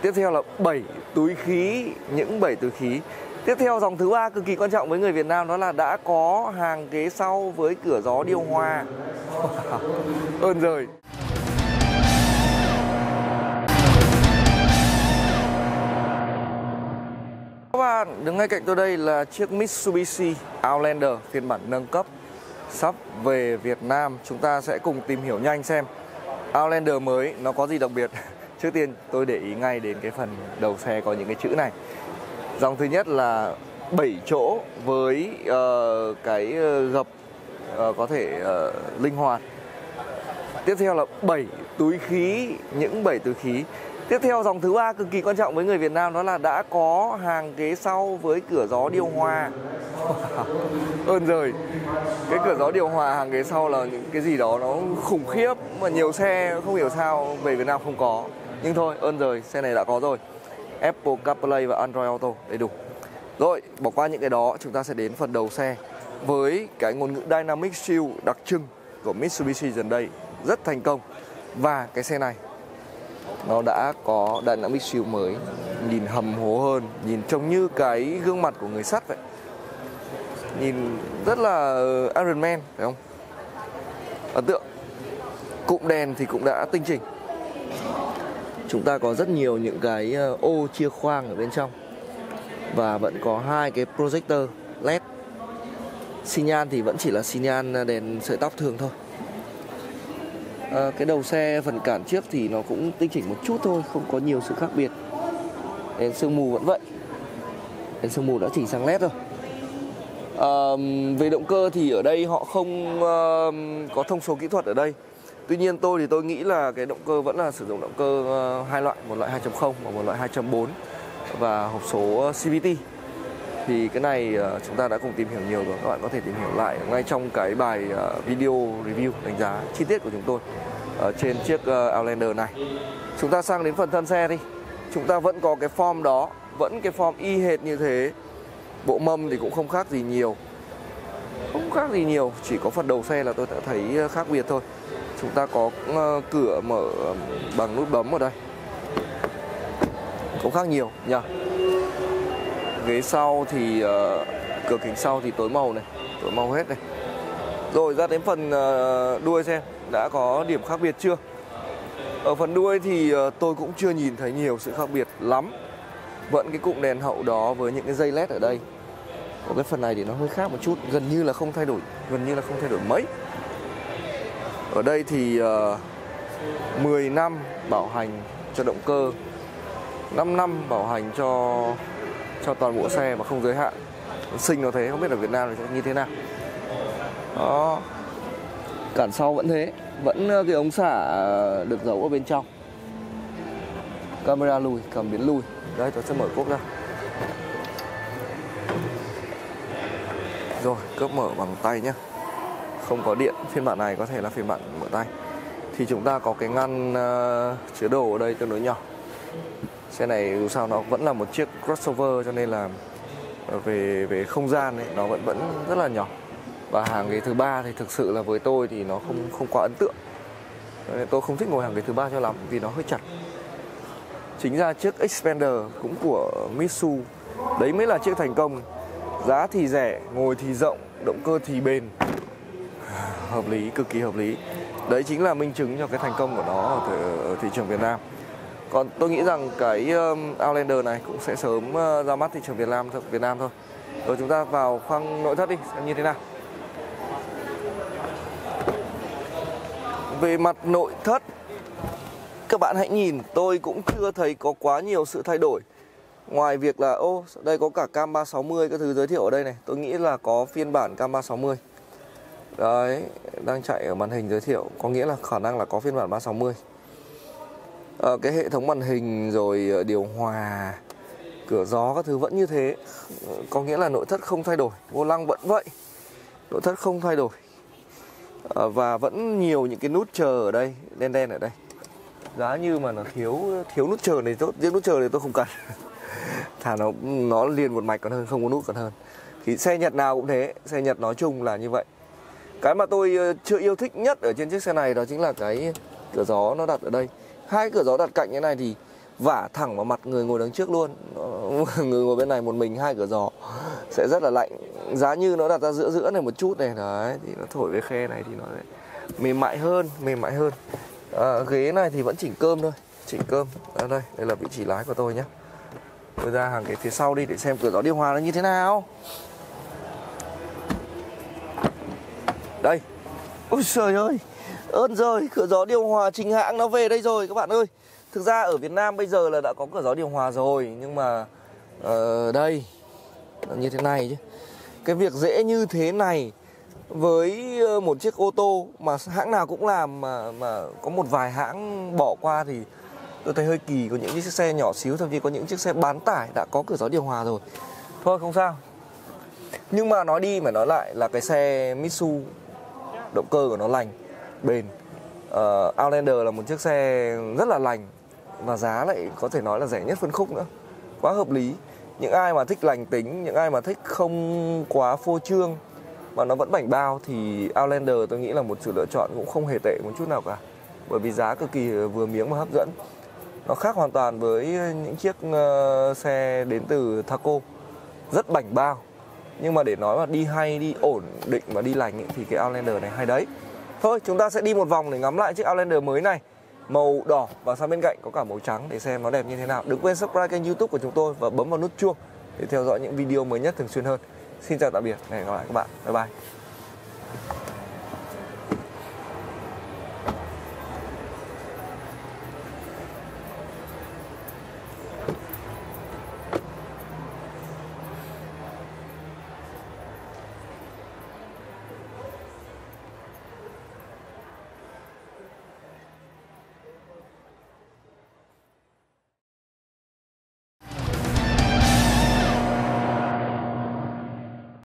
Tiếp theo là 7 túi khí, những 7 túi khí. Tiếp theo dòng thứ 3 cực kỳ quan trọng với người Việt Nam, đó là đã có hàng ghế sau với cửa gió điều hòa. Ơn rồi. Các bạn, đứng ngay cạnh tôi đây là chiếc Mitsubishi Outlander phiên bản nâng cấp sắp về Việt Nam. Chúng ta sẽ cùng tìm hiểu nhanh xem Outlander mới nó có gì đặc biệt. Trước tiên tôi để ý ngay đến cái phần đầu xe có những cái chữ này. Dòng thứ nhất là 7 chỗ với cái gập có thể linh hoạt. Tiếp theo là 7 túi khí, những 7 túi khí. Tiếp theo dòng thứ 3 cực kỳ quan trọng với người Việt Nam, đó là đã có hàng ghế sau với cửa gió điều hòa. Ơn rồi. Cái cửa gió điều hòa hàng ghế sau là những cái gì đó nó khủng khiếp mà nhiều xe không hiểu sao về Việt Nam không có. Nhưng thôi, ơn rồi, xe này đã có rồi. Apple CarPlay và Android Auto đầy đủ. Rồi, bỏ qua những cái đó, chúng ta sẽ đến phần đầu xe với cái ngôn ngữ Dynamic Shield đặc trưng của Mitsubishi gần đây, rất thành công. Và cái xe này nó đã có Dynamic Shield mới, nhìn hầm hố hơn, nhìn trông như cái gương mặt của người sắt vậy. Nhìn rất là Iron Man, phải không? Ấn tượng. Cụm đèn thì cũng đã tinh chỉnh. Chúng ta có rất nhiều những cái ô chia khoang ở bên trong. Và vẫn có hai cái projector LED. Xi nhan thì vẫn chỉ là xi nhan đèn sợi tóc thường thôi. Cái đầu xe phần cản trước thì nó cũng tinh chỉnh một chút thôi, không có nhiều sự khác biệt. Đèn sương mù vẫn vậy. Đèn sương mù đã chỉnh sang LED rồi. Về động cơ thì ở đây họ không có thông số kỹ thuật ở đây. Tuy nhiên tôi nghĩ là cái động cơ vẫn là sử dụng động cơ hai loại, một loại 2.0 và một loại 2.4 và hộp số CVT. Thì cái này chúng ta đã cùng tìm hiểu nhiều rồi, các bạn có thể tìm hiểu lại ngay trong cái bài video review đánh giá chi tiết của chúng tôi trên chiếc Outlander này. Chúng ta sang đến phần thân xe đi. Chúng ta vẫn có cái form đó, vẫn cái form y hệt như thế. Bộ mâm thì cũng không khác gì nhiều. Không khác gì nhiều, chỉ có phần đầu xe là tôi đã thấy khác biệt thôi. Chúng ta có cửa mở bằng nút bấm ở đây. Không khác nhiều nhỉ. Ghế sau thì cửa kính sau thì tối màu này, tối màu hết này. Rồi ra đến phần đuôi xem đã có điểm khác biệt chưa. Ở phần đuôi thì tôi cũng chưa nhìn thấy nhiều sự khác biệt lắm. Vẫn cái cụm đèn hậu đó với những cái dây LED ở đây. Có cái phần này thì nó hơi khác một chút, gần như là không thay đổi mấy. Ở đây thì 10 năm bảo hành cho động cơ, 5 năm bảo hành cho toàn bộ xe mà không giới hạn. Xinh nó thế, không biết ở Việt Nam thì sẽ như thế nào. Đó. Cản sau vẫn thế, vẫn cái ống xả được giấu ở bên trong. Camera lùi, cảm biến lùi. Đây, tôi sẽ mở cốp ra. Rồi, cốp mở bằng tay nhé. Không có điện, phiên bản này có thể là phiên bản mở tay. Thì chúng ta có cái ngăn chứa đồ ở đây tương đối nhỏ. Xe này dù sao nó vẫn là một chiếc crossover cho nên là về không gian ấy, nó vẫn rất là nhỏ. Và hàng ghế thứ 3 thì thực sự là với tôi thì nó không quá ấn tượng. Nên tôi không thích ngồi hàng ghế thứ 3 cho lắm vì nó hơi chặt. Chính ra chiếc Xpander cũng của Mitsu, đấy mới là chiếc thành công. Giá thì rẻ, ngồi thì rộng, động cơ thì bền. Hợp lý, cực kỳ hợp lý. Đấy chính là minh chứng cho cái thành công của nó ở thị trường Việt Nam. Còn tôi nghĩ rằng cái Outlander này cũng sẽ sớm ra mắt thị trường Việt Nam thôi. Rồi chúng ta vào khoang nội thất đi, xem như thế nào. Về mặt nội thất, các bạn hãy nhìn, tôi cũng chưa thấy có quá nhiều sự thay đổi. Ngoài việc là, đây có cả cam 360 các thứ giới thiệu ở đây này. Tôi nghĩ là có phiên bản cam 360. Đấy, đang chạy ở màn hình giới thiệu, có nghĩa là khả năng là có phiên bản 360. Cái hệ thống màn hình rồi điều hòa, cửa gió các thứ vẫn như thế. Có nghĩa là nội thất không thay đổi. Vô lăng vẫn vậy, nội thất không thay đổi. Và vẫn nhiều những cái nút chờ ở đây, đen đen ở đây. Giá như mà nó thiếu nút chờ này, nút chờ này tôi không cần. Thà nó liền một mạch còn hơn, không có nút còn hơn. Thì xe Nhật nào cũng thế, xe Nhật nói chung là như vậy. Cái mà tôi chưa yêu thích nhất ở trên chiếc xe này đó chính là cái cửa gió nó đặt ở đây. Hai cửa gió đặt cạnh như này thì vả thẳng vào mặt người ngồi đằng trước luôn. Người ngồi bên này một mình, hai cửa gió sẽ rất là lạnh. Giá như nó đặt ra giữa giữa này một chút này đấy, thì nó thổi về khe này thì nó sẽ mềm mại hơn. Ghế này thì vẫn chỉnh cơm thôi, chỉnh cơm. Đây là vị trí lái của tôi nhé. Tôi ra hàng cái phía sau đi để xem cửa gió điều hòa nó như thế nào. Đây. Ôi trời ơi, ơn rồi, cửa gió điều hòa chính hãng nó về đây rồi các bạn ơi. Thực ra ở Việt Nam bây giờ là đã có cửa gió điều hòa rồi, nhưng mà đây là như thế này chứ. Cái việc dễ như thế này với một chiếc ô tô mà hãng nào cũng làm mà có một vài hãng bỏ qua thì tôi thấy hơi kỳ. Có những chiếc xe nhỏ xíu, thậm chí có những chiếc xe bán tải đã có cửa gió điều hòa rồi. Thôi không sao. Nhưng mà nói đi mà nói lại là cái xe Mitsu, động cơ của nó lành, bền. Outlander là một chiếc xe rất là lành và giá lại có thể nói là rẻ nhất phân khúc nữa. Quá hợp lý. Những ai mà thích lành tính, những ai mà thích không quá phô trương mà nó vẫn bảnh bao thì Outlander tôi nghĩ là một sự lựa chọn cũng không hề tệ một chút nào cả. Bởi vì giá cực kỳ vừa miếng và hấp dẫn. Nó khác hoàn toàn với những chiếc xe đến từ Thaco, rất bảnh bao. Nhưng mà để nói mà đi hay, đi ổn định và đi lành ấy, thì cái Outlander này hay đấy. Thôi chúng ta sẽ đi một vòng để ngắm lại chiếc Outlander mới này. Màu đỏ và sang bên cạnh có cả màu trắng để xem nó đẹp như thế nào. Đừng quên subscribe kênh YouTube của chúng tôi và bấm vào nút chuông để theo dõi những video mới nhất thường xuyên hơn. Xin chào tạm biệt, hẹn gặp lại các bạn. Bye bye.